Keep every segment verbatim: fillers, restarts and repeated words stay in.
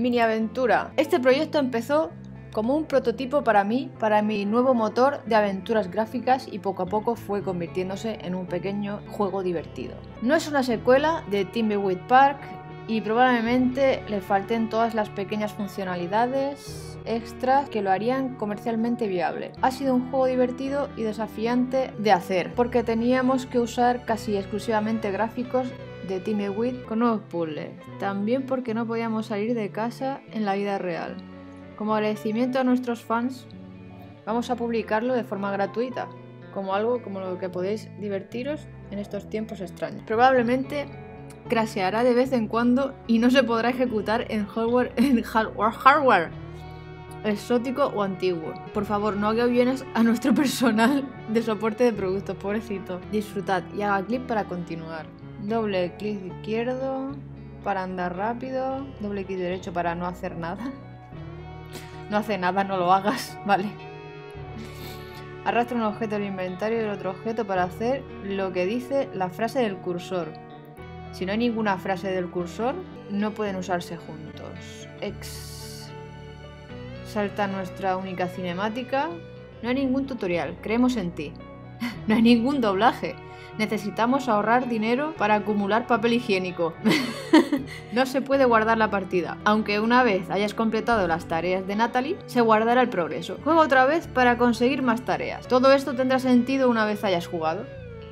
Mini aventura. Este proyecto empezó como un prototipo para mí, para mi nuevo motor de aventuras gráficas, y poco a poco fue convirtiéndose en un pequeño juego divertido. No es una secuela de Thimbleweed Park y probablemente le falten todas las pequeñas funcionalidades extras que lo harían comercialmente viable. Ha sido un juego divertido y desafiante de hacer, porque teníamos que usar casi exclusivamente gráficos de Thimbleweed con nuevos puzzles. También porque no podíamos salir de casa en la vida real. Como agradecimiento a nuestros fans, vamos a publicarlo de forma gratuita, como algo como lo que podéis divertiros en estos tiempos extraños. Probablemente crasheará de vez en cuando y no se podrá ejecutar en hardware, en hardware, hardware exótico o antiguo. Por favor, no haga bienes a nuestro personal de soporte de productos, pobrecito. Disfrutad y haga clic para continuar. Doble clic izquierdo para andar rápido, doble clic derecho para no hacer nada. No hace nada, no lo hagas, vale. Arrastra un objeto del inventario del otro objeto para hacer lo que dice la frase del cursor. Si no hay ninguna frase del cursor, no pueden usarse juntos. Ex. Salta nuestra única cinemática. No hay ningún tutorial, creemos en ti. No hay ningún doblaje. Necesitamos ahorrar dinero para acumular papel higiénico. No se puede guardar la partida. Aunque una vez hayas completado las tareas de Natalie, se guardará el progreso. Juega otra vez para conseguir más tareas. Todo esto tendrá sentido una vez hayas jugado.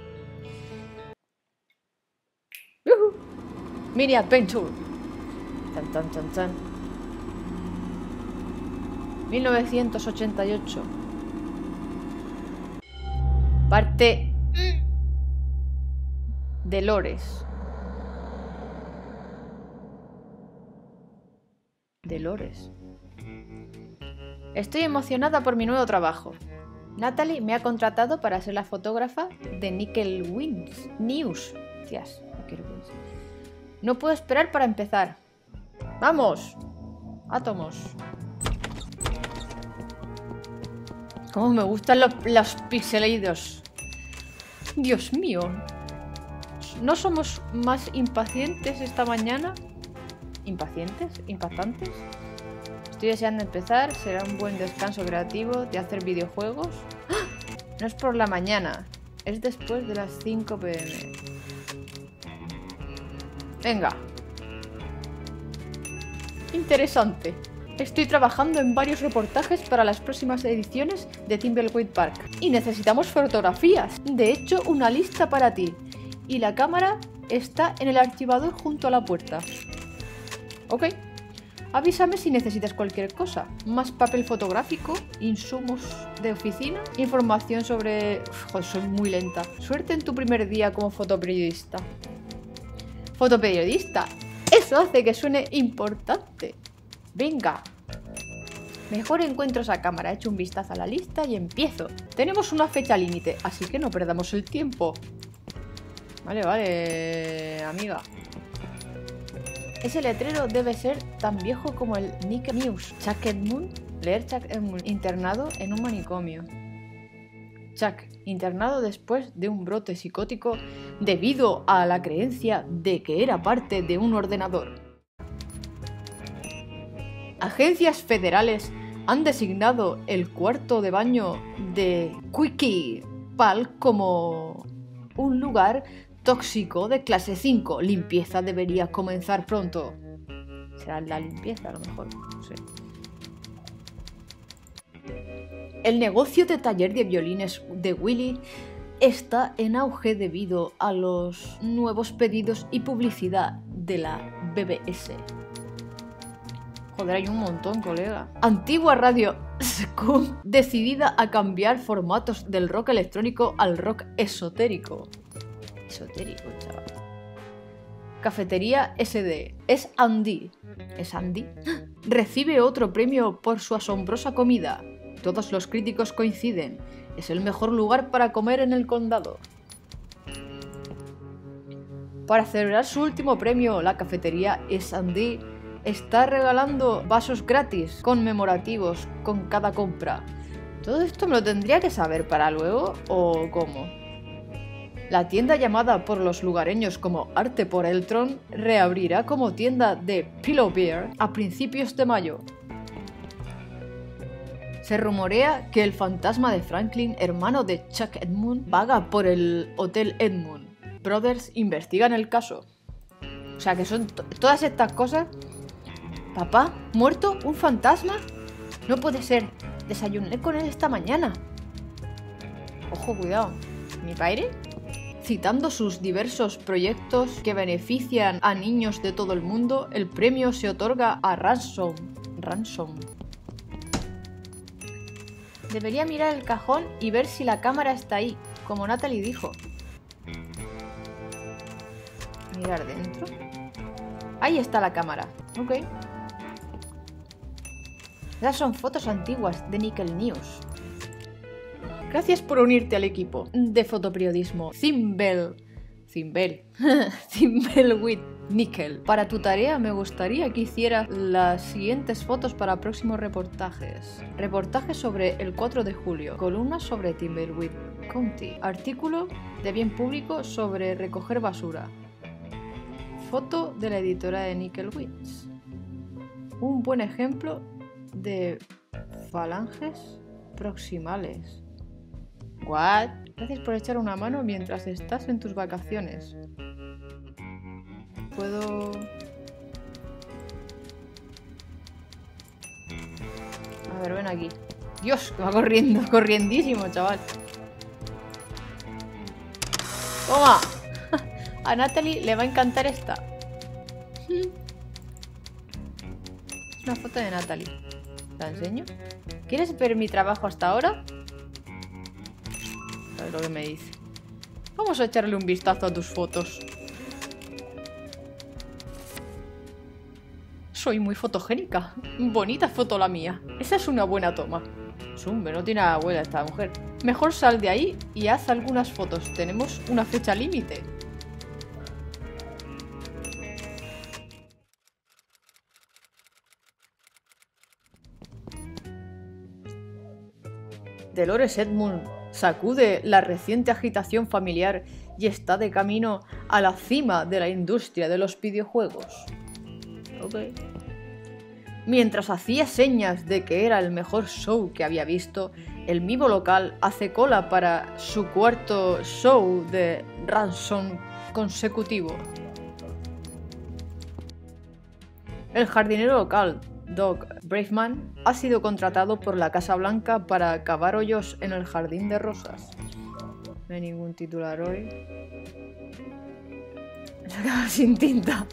¡Yuhu! Mini Adventure. Tan, tan, tan, tan. mil novecientos ochenta y ocho. Parte de Lores. De Lores. Estoy emocionada por mi nuevo trabajo. Natalie me ha contratado para ser la fotógrafa de Nickel Wings News. Tías, no puedo esperar para empezar. ¡Vamos! Átomos. Cómo me gustan los, los pixelados. Dios mío. ¿No somos más impacientes esta mañana? ¿Impacientes? ¿Impactantes? Estoy deseando empezar. Será un buen descanso creativo de hacer videojuegos. ¡Ah! No es por la mañana. Es después de las cinco pe eme. Venga. Interesante. Estoy trabajando en varios reportajes para las próximas ediciones de Thimbleweed Park. Y necesitamos fotografías. De hecho, una lista para ti. Y la cámara está en el archivador junto a la puerta. Ok. Avísame si necesitas cualquier cosa. Más papel fotográfico, insumos de oficina, información sobre... Uf, joder, soy muy lenta. Suerte en tu primer día como fotoperiodista. Fotoperiodista. Eso hace que suene importante. Venga. Mejor encuentro esa cámara. Echo un vistazo a la lista y empiezo. Tenemos una fecha límite, así que no perdamos el tiempo. Vale, vale, amiga. Ese letrero debe ser tan viejo como el Nickel News. Chuck Edmund, leer Chuck Edmund, internado en un manicomio. Chuck, internado después de un brote psicótico debido a la creencia de que era parte de un ordenador. Agencias federales han designado el cuarto de baño de Quickie Pal como un lugar tóxico de clase cinco. Limpieza debería comenzar pronto. Será la limpieza a lo mejor, no sé. El negocio de taller de violines de Willy está en auge debido a los nuevos pedidos y publicidad de la B B S. Joder, hay un montón, colega. Antigua radio Scum decidida a cambiar formatos del rock electrónico al rock esotérico. Esotérico, chaval. Cafetería ese de. Es Andy. ¿Es Andy? Recibe otro premio por su asombrosa comida. Todos los críticos coinciden. Es el mejor lugar para comer en el condado. Para celebrar su último premio, la cafetería Es Andy está regalando vasos gratis conmemorativos con cada compra. ¿Todo esto me lo tendría que saber para luego o cómo? La tienda llamada por los lugareños como Arte por Eltron reabrirá como tienda de Pillow Bear a principios de mayo. Se rumorea que el fantasma de Franklin, hermano de Chuck Edmund, vaga por el Hotel Edmund. Brothers investigan el caso. O sea que son todas estas cosas. ¿Papá? ¿Muerto? ¿Un fantasma? No puede ser. Desayuné con él esta mañana. Ojo, cuidado. ¿Mi padre? Citando sus diversos proyectos que benefician a niños de todo el mundo, el premio se otorga a Ransom. Ransom. Debería mirar el cajón y ver si la cámara está ahí, como Natalie dijo. Mirar dentro. Ahí está la cámara. Ok. Esas son fotos antiguas de Nickel News. Gracias por unirte al equipo de fotoperiodismo Zimbel. Zimbel. Zimbel with Nickel. Para tu tarea me gustaría que hicieras las siguientes fotos para próximos reportajes. Reportaje sobre el cuatro de julio. Columnas sobre Timberwolf County. Artículo de bien público sobre recoger basura. Foto de la editora de Nickel Wits. Un buen ejemplo de falanges proximales. What? Gracias por echar una mano mientras estás en tus vacaciones. Puedo... A ver, ven aquí. Dios, que va corriendo, corriendísimo, chaval. ¡Toma! A Natalie le va a encantar esta. Es una foto de Natalie. ¿La enseño? ¿Quieres ver mi trabajo hasta ahora? A ver lo que me dice. Vamos a echarle un vistazo a tus fotos. Soy muy fotogénica. Bonita foto la mía. Esa es una buena toma. Zumbe, no tiene abuela esta mujer. Mejor sal de ahí y haz algunas fotos. Tenemos una fecha límite. Dolores Edmund sacude la reciente agitación familiar y está de camino a la cima de la industria de los videojuegos. Ok. Mientras hacía señas de que era el mejor show que había visto, el mimo local hace cola para su cuarto show de Ransom consecutivo. El jardinero local, Doug Braveman, ha sido contratado por la Casa Blanca para cavar hoyos en el jardín de rosas. No hay ningún titular hoy. Se ha quedado sin tinta.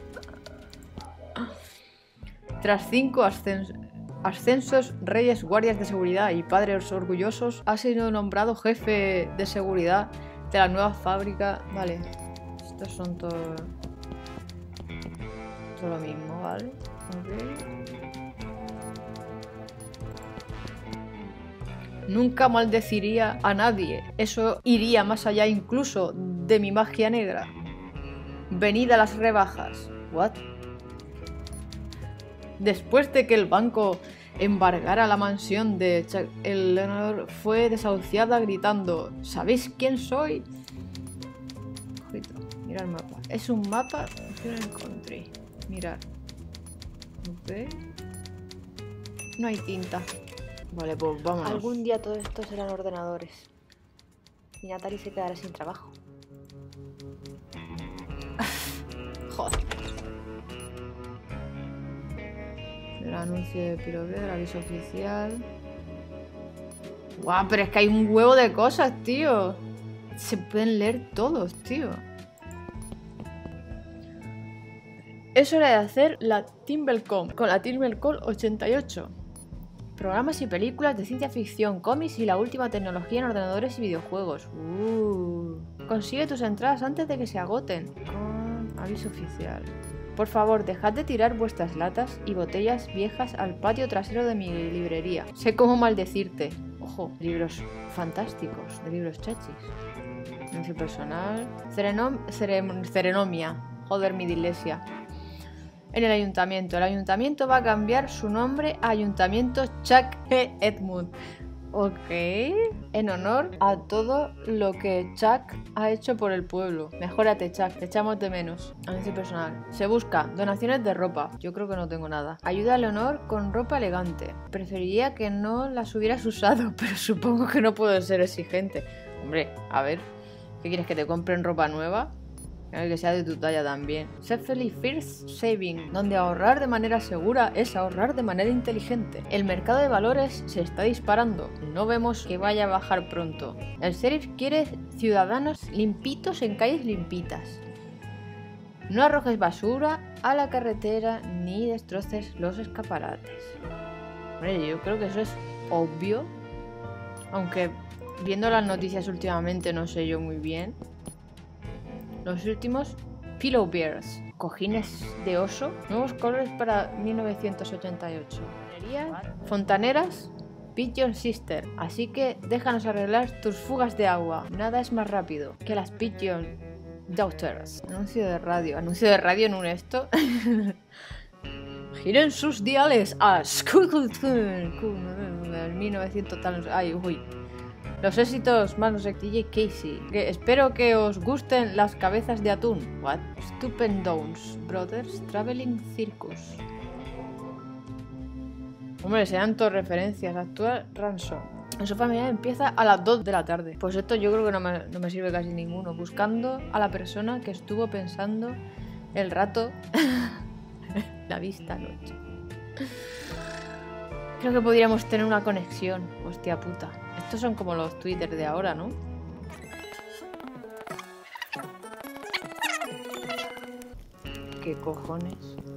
Tras cinco ascens ascensos, reyes, guardias de seguridad y padres orgullosos, ha sido nombrado jefe de seguridad de la nueva fábrica. Vale, estos son todo, todo lo mismo, ¿vale? Okay. Nunca maldeciría a nadie. Eso iría más allá incluso de mi magia negra. Venid a las rebajas. ¿What? Después de que el banco embargara la mansión de Chuck, Eleanor fue desahuciada gritando: ¿sabéis quién soy? Ojito, mira el mapa. Es un mapa que no encontré. Mirad. ¿Okay? No hay tinta. Vale, pues vámonos. Algún día todo esto serán ordenadores. Y Natalie se quedará sin trabajo. Joder. El anuncio de Pirover, el aviso oficial. Guau, pero es que hay un huevo de cosas, tío. Se pueden leer todos, tío. Es hora de hacer la Timbercom con la Timbercom ochenta y ocho. Programas y películas de ciencia ficción, cómics y la última tecnología en ordenadores y videojuegos. Uh. Consigue tus entradas antes de que se agoten. Con aviso oficial. Por favor, dejad de tirar vuestras latas y botellas viejas al patio trasero de mi librería. Sé cómo maldecirte. Ojo, libros fantásticos, de libros chachis. Anuncio personal. Cerenom Cerem Cerenomia. Joder, mi dislexia. En el ayuntamiento. El ayuntamiento va a cambiar su nombre a Ayuntamiento Chuck Edmund. Ok. En honor a todo lo que Chuck ha hecho por el pueblo. Mejórate, Chuck. Te echamos de menos. Anuncio personal. Se busca donaciones de ropa. Yo creo que no tengo nada. Ayuda a Leonor con ropa elegante. Preferiría que no las hubieras usado, pero supongo que no puedo ser exigente. Hombre, a ver. ¿Qué quieres? ¿Que te compren ropa nueva? Que sea de tu talla también. Sé feliz First Saving, donde ahorrar de manera segura es ahorrar de manera inteligente. El mercado de valores se está disparando. No vemos que vaya a bajar pronto. El sheriff quiere ciudadanos limpitos en calles limpitas. No arrojes basura a la carretera ni destroces los escaparates. Hombre, yo creo que eso es obvio. Aunque viendo las noticias últimamente no sé yo muy bien. Los últimos, Pillow Bears, cojines de oso, nuevos colores para mil novecientos ochenta y ocho. Fontaneras, Pigeon Sister, así que déjanos arreglar tus fugas de agua. Nada es más rápido que las Pigeon Daughters. Anuncio de radio, anuncio de radio en un esto. Giren sus diales a mil novecientos tal. Ay, uy. Los éxitos más no sé, D J Casey. Que espero que os gusten las cabezas de atún. What? Stupendones Brothers Traveling Circus. Hombre, sean todas referencias. Actual Ransom. En su familia empieza a las dos de la tarde. Pues esto yo creo que no me, no me sirve casi ninguno. Buscando a la persona que estuvo pensando el rato. La vista noche. Creo que podríamos tener una conexión. Hostia puta. Estos son como los Twitter de ahora, ¿no? ¿Qué cojones?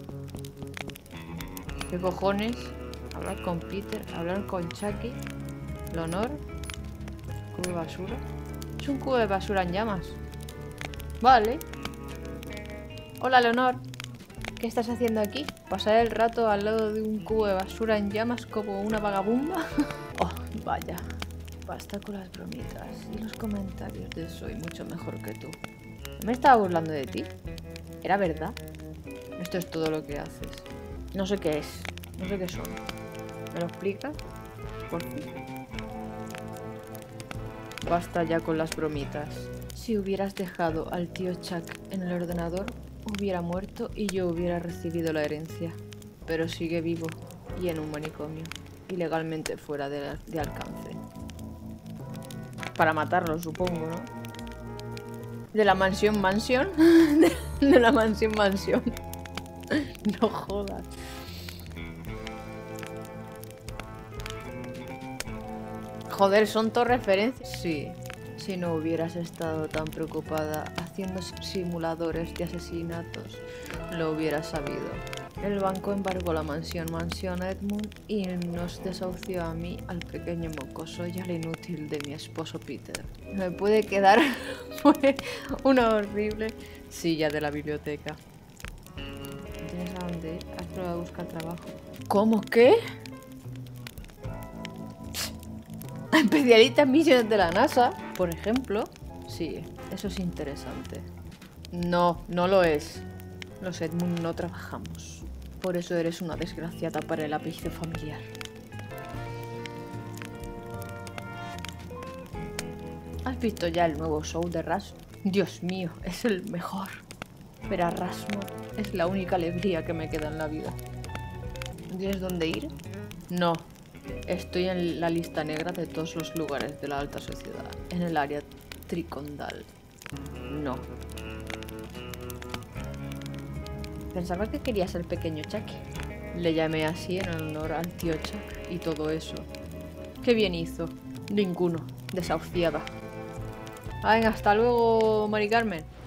¿Qué cojones? Hablar con Peter, hablar con Chucky. Leonor. Cubo de basura. Es un cubo de basura en llamas. Vale. Hola, Leonor. ¿Qué estás haciendo aquí? ¿Pasar el rato al lado de un cubo de basura en llamas como una vagabunda? Oh, vaya. Basta con las bromitas y los comentarios de soy mucho mejor que tú. ¿Me estaba burlando de ti? ¿Era verdad? Esto es todo lo que haces. No sé qué es. No sé qué son. ¿Me lo explicas? Por fin. Basta ya con las bromitas. Si hubieras dejado al tío Chuck en el ordenador, hubiera muerto y yo hubiera recibido la herencia. Pero sigue vivo y en un manicomio. Ilegalmente fuera de, de alcance. Para matarlo, supongo, ¿no? De la mansión mansión. De la mansión mansión. No jodas. Joder, ¿son todas referencias? Sí. Si no hubieras estado tan preocupada haciendo simuladores de asesinatos, lo hubieras sabido. El banco embargó la mansión Mansión Edmund y nos desahució a mí, al pequeño mocoso y al inútil de mi esposo Peter. Me puede quedar fue una horrible silla de la biblioteca. ¿No tienes a dónde ir? ¿Has probado a buscar trabajo? ¿Cómo qué? Especialista en misiones de la NASA, por ejemplo. Sí, eso es interesante. No, no lo es. Los Edmund no trabajamos. Por eso eres una desgraciada para el apellido familiar. ¿Has visto ya el nuevo show de Rasmus? Dios mío, es el mejor. Ver a Rasmus es la única alegría que me queda en la vida. ¿No tienes dónde ir? No. Estoy en la lista negra de todos los lugares de la alta sociedad. En el área tricondal. No. Pensaba que quería ser pequeño Chucky. Le llamé así en honor al tío Chuck y todo eso. ¿Qué bien hizo? Ninguno. Desahuciada. Venga, hasta luego, Mari Carmen.